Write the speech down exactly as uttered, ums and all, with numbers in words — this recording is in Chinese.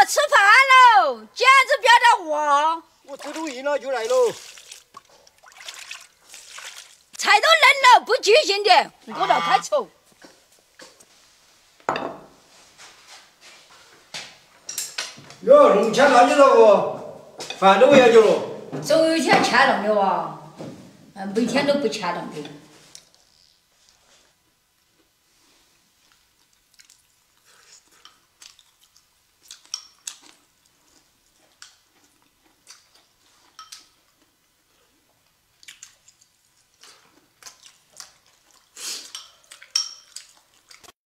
吃饭喽，简直别得话。 我这录音了就来喽。 菜都冷了，不拘谨点，我倒开抽。 哟，农签哪去了不？饭都不要求了。 总有一天签上的哇，嗯，每天都不签上的。